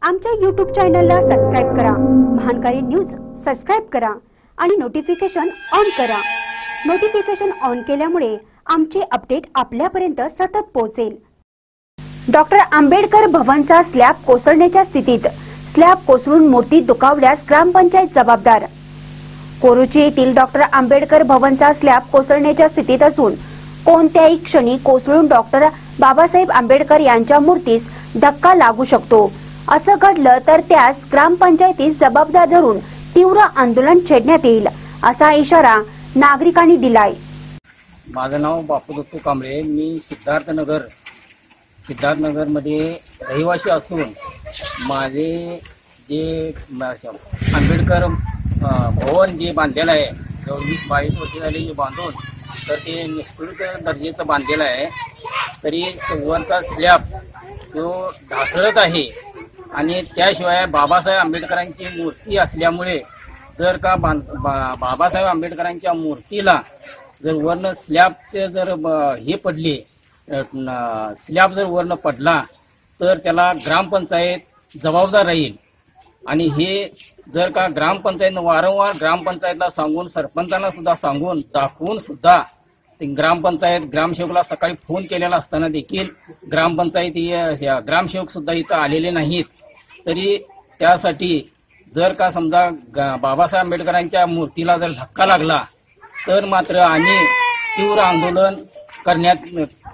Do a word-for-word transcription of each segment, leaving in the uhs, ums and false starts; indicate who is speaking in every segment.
Speaker 1: आमच्या यूट्यूब चॅनलला सबस्क्राइब करा, महानकारी न्यूज सबस्क्राइब करा आणि नोटिफिकेशन ऑन करा। नोटिफिकेशन ऑन केल्यामुळे आमचे अपडेट आपल्यापर्यंत सतत पोहोचेल। डॉक्टर आंबेडकर भवनचा स्लॅब कोसळण्याच्या स्थितीत, स्लॅब कोसळून मूर्ती दुखावल्यास ग्रामपंचायत जबाबदार। कोरुची येथील डॉक्टर आंबेडकर भवनचा स्लॅब कोसळण्याच्या स्थितीत असून कोणत्याही क्षणी कोसळून डॉक्टर बाबासाहेब आंबेडकर यांच्या मूर्तीस धक्का लागू शकतो। असं घडलं तर त्यास ग्रामपंचायतीस जबाबदार धरून तीव्र आंदोलन छेडण्यात येईल, असा इशारा नागरिकांनी दिलाय।
Speaker 2: माझं नाव बापू दत्तू कांबळे, मी सिद्धार्थनगर सिद्धार्थनगर मध्ये रहिवासी असून माझे जे आंबेडकर भवन जे बांधलेलं आहे जवळ वीस बावीस वर्ष झाली जे बांधून, तर ते निष्कृत दर्जाचं बांधलेलं आहे। तरी वरचा स्लॅब तो ढासळत आहे आणि त्याशिवाय बाबासाहेब आंबेडकरांची मूर्ती असल्यामुळे जर का बा, बाबासाहेब आंबेडकरांच्या मूर्तीला जर वर्ण स्लॅबचे जर हे पडले, स्लॅब जर वर्ण पडला तर त्याला ग्रामपंचायत जबाबदार राहील। आणि हे जर का ग्रामपंचायतनं वारंवार ग्रामपंचायतला सांगून, सरपंचांना सुद्धा सांगून दाखवून सुद्धा ते ग्रामपंचायत ग्रामसेवकला सकाळी फोन केलेला असताना देखील ग्रामपंचायती ग्रामसेवक सुद्धा इथं आलेले नाहीत। तरी त्यासाठी जर का समजा बाबासाहेब आंबेडकरांच्या मूर्तीला जर धक्का लागला तर मात्र आम्ही तीव्र आंदोलन करण्यात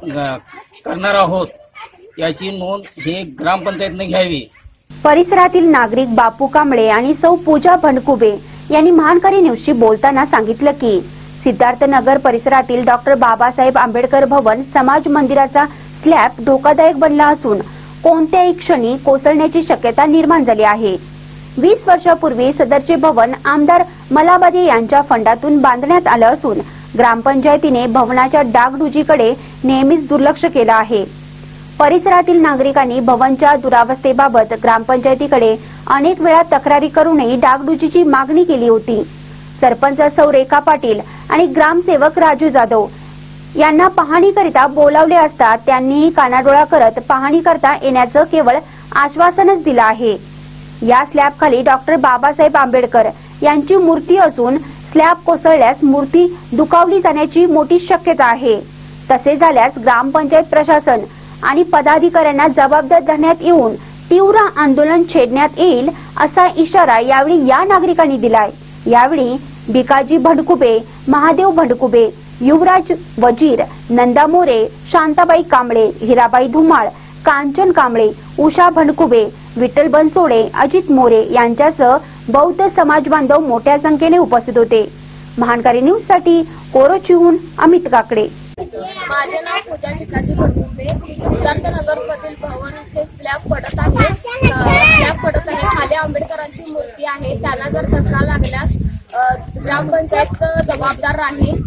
Speaker 2: करणार आहोत, याची नोंद हे ग्रामपंचायतने घ्यावी।
Speaker 1: परिसरातील नागरिक बापू कांबळे आणि सौ पूजा भंडकुबे यांनी महानकारी न्यूजशी बोलताना सांगितलं की सिद्धार्थनगर परिसरातील डॉक्टर बाबासाहेब आंबेडकर भवन समाज मंदिराचा स्लॅब धोकादायक बनला असून कोणत्याही क्षणी कोसळण्याची शक्यता निर्माण झाली आहे। वीस वर्षापूर्वी सदरचे भवन आमदार मलाबादी यांच्या फंडातून बांधण्यात आलं असून ग्रामपंचायतीने भवनाच्या डागडुजीकडे नेहमीच दुर्लक्ष केलं आहे। परिसरातील नागरिकांनी भवनच्या दुरावस्थेबाबत ग्रामपंचायतीकडे अनेक वेळा तक्रारी करूनही डागडुजीची मागणी केली होती। सरपंच सौ रेखा पाटील आणि ग्रामसेवक राजू जाधव यांना पाहणीकरिता बोलावले असता त्यांनीही कानाडोळा करत पाहणी करता येण्याचं केवळ आश्वासनच दिलं आहे। या स्लॅब खाली डॉक्टर बाबासाहेब आंबेडकर यांची मूर्ती असून स्लॅब कोसळल्यास मूर्ती दुखावली जाण्याची मोठी शक्यता आहे। तसे झाल्यास ग्रामपंचायत प्रशासन आणि पदाधिकाऱ्यांना जबाबदार धरण्यात येऊन तीव्र आंदोलन छेडण्यात येईल, असा इशारा यावेळी या नागरिकांनी दिलाय। यावेळी भिकाजी भंडकुबे, महादेव भंडकुबे, युवराज वजीर, नंदा मोरे, शांताबाई कांबळे, हिराबाई धुमाळ, कांचन कांबळे, उषा भंडकुबे, विठ्ठल बनसोडे, अजित मोरे यांच्यासह बौद्ध समाज बांधव मोठ्या संख्येने उपस्थित होते। महानकारी न्यूज साठी कोरोचीहून अमित काकडे।
Speaker 3: माझे नाव पूजा भिकाजी भंडकुबे। सिद्धार्थनगर मधील भवनाचे स्लॅब पडत आहे स्लॅब पडत आहे खाली आंबेडकरांची मूर्ती आहे। त्यांना जर धक्का लागल्यास ग्रामपंचायत जबाबदार राहील।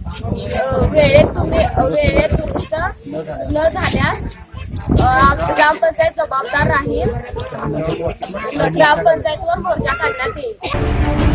Speaker 3: वेळेत तुम्ही वेळेत दुरुस्त न झाल्यास ग्रामपंचायत जबाबदार राहील। ग्रामपंचायतवर मोर्चा काढण्यात येईल।